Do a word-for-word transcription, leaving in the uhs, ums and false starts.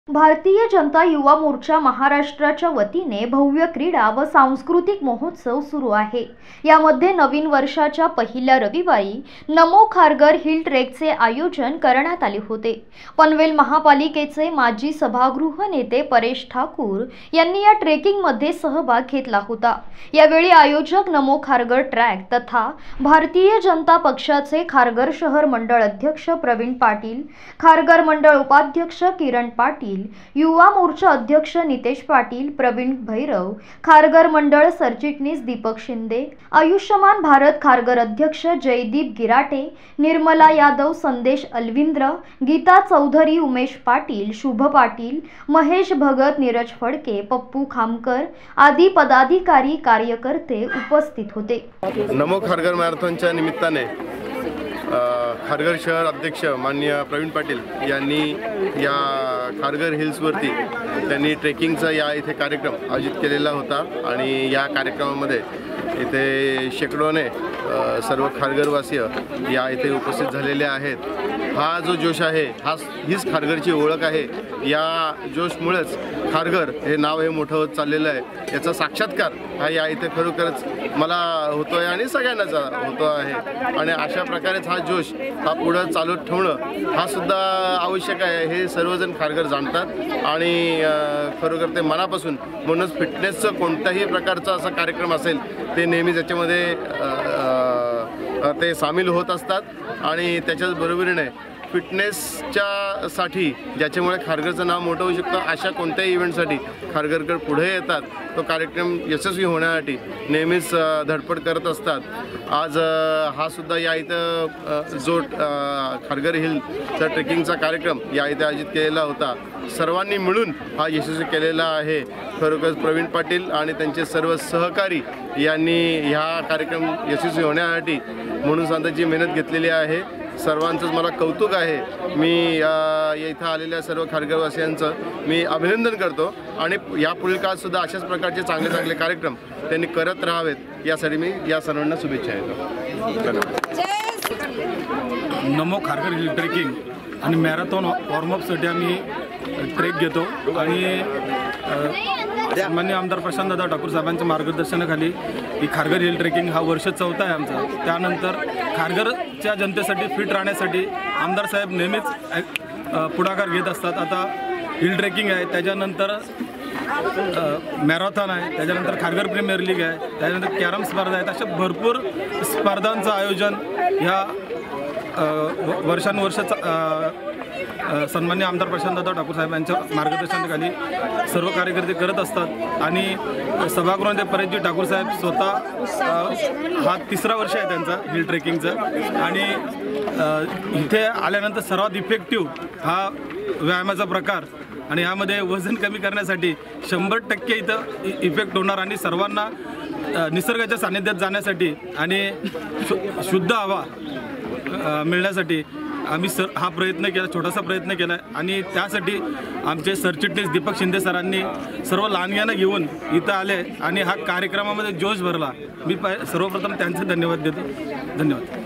भारतीय जनता युवा मोर्चा महाराष्ट्राच्या वतीने भव्य क्रीडा व सांस्कृतिक महोत्सव सुरू आहे। यामध्ये नवीन वर्षाच्या पहिल्या रविवारी नमो खारघर हिल ट्रेकचे आयोजन करण्यात आले होते। पनवेल महापालिकेचे माजी सभागृह नेते परेश ठाकूर यांनी या ट्रेकिंग मध्ये सहभाग घेतला होता। यावेळी आयोजक नमो खारघर ट्रॅक तथा भारतीय जनता पक्षाचे खारघर शहर मंडळ अध्यक्ष प्रवीण पाटील, खारघर मंडळ उपाध्यक्ष किरण पाटील, युवा मोर्चा अध्यक्ष नितेश पाटील, प्रवीण भैरव, खारघर मंडळ सरचिटणीस दीपक शिंदे, आयुष्यमान भारत खारघर अध्यक्ष जयदीप गिराटे, निर्मला यादव, संदेश अलविंद्र, गीता चौधरी, उमेश पाटील, शुभ पाटील, महेश भगत, नीरज फडके, पप्पू खामकर आदी पदाधिकारी कार्यकर्ते उपस्थित होते। नमो खारघर मॅरेथॉनच्या निमित्ताने खारघर शहर अध्यक्ष माननीय प्रवीण पाटील यांनी या खारघर हिल्सवरती त्यांनी ट्रेकिंगचा या इथे कार्यक्रम आयोजित केलेला होता आणि या कार्यक्रमामध्ये इथे शेकडोने सर्व खारघरवासीय या इथे उपस्थित झालेले आहेत। हा जो जोश आहे हा हीच खारघरची ओळख आहे। या जोशमुळेच खारघर हे नाव हे मोठं होत चाललेलं आहे। याचा साक्षात्कार हा या इथे खरोखरच मला होतो आहे आणि सगळ्यांनाच होतो आहे आणि अशा प्रकारेच हा जोश हा पुढे चालू ठेवणं हा सुद्धा आवश्यक आहे हे सर्वजण खारघर जाणतात आणि खरोखर ते मनापासून म्हणूनच फिटनेसचं कोणत्याही प्रकारचा असा कार्यक्रम असेल ते नेहमी त्याच्यामध्ये ते सामील होत असतात आणि त्याच्याच बरोबरीने फिटनेसच्या साठी ज्याच्यामुळे खारघरचं नाव मोठं होऊ शकतं अशा कोणत्याही इव्हेंटसाठी खारघरकर पुढे येतात। तो कार्यक्रम यशस्वी होण्यासाठी नेहमीच धडपड करत असतात। आज हा सुद्धा या इथं जो खारघर हिलचा ट्रेकिंगचा कार्यक्रम या इथे आयोजित केलेला होता सर्वांनी मिळून हा यशस्वी केलेला आहे। खरोखर प्रवीण पाटील आणि त्यांचे सर्व सहकारी यांनी ह्या कार्यक्रम यशस्वी होण्यासाठी म्हणून सांगताची मेहनत घेतलेली आहे। सर्वांचंच मला कौतुक आहे। मी या इथं आलेल्या सर्व खारघरवासियांचं मी अभिनंदन करतो आणि या पुढील काळात सुद्धा अशाच प्रकारचे चांगले चांगले कार्यक्रम त्यांनी करत राहावेत यासाठी मी या सर्वांना शुभेच्छा देतो। नमो खारघर हिल ट्रेकिंग आणि मॅरेथॉन वॉर्मअपसाठी आम्ही ट्रेक घेतो आणि माननीय आमदार प्रशांतदादा ठाकूर साहेबांच्या मार्गदर्शनाखाली ही खारघर हिल ट्रेकिंग हा वर्ष चौथा आहे आमचा। त्यानंतर खारघरच्या जनतेसाठी फिट राहण्यासाठी आमदार साहेब नेहमीच पुढाकार घेत असतात। आता हिल ट्रेकिंग आहे, त्याच्यानंतर मॅरेथॉन आहे, त्याच्यानंतर खारघर प्रीमियर लीग आहे, त्याच्यानंतर कॅरम स्पर्धा आहेत। अशा भरपूर स्पर्धांचं आयोजन ह्या वर्षानुवर्ष सन्माननीय आमदार प्रशांतदादा ठाकूर साहेब यांच्या मार्गदर्शनाखाली सर्व कार्यकर्ते करत असतात आणि सभागृह नेते परेशजी ठाकूर साहेब स्वतः हा तिसरा वर्ष आहे त्यांचा हिल ट्रेकिंगचं आणि इथे आल्यानंतर सर्वात इफेक्टिव्ह हा व्यायामाचा प्रकार आणि यामध्ये वजन कमी करण्यासाठी शंभर टक्के इथं इफेक्ट होणार आणि सर्वांना निसर्गाच्या सानिध्यात जाण्यासाठी आणि शुद्ध हवा मिळण्यासाठी आम्ही सर हा प्रयत्न केला, छोटासा प्रयत्न केला आणि त्यासाठी आमचे सरचिटणीस दीपक शिंदे सरांनी सर्व लहानग्यांना घेऊन इथं आले आणि हा कार्यक्रमामध्ये जोश भरला। मी सर्वप्रथम त्यांचे धन्यवाद देतो। धन्यवाद।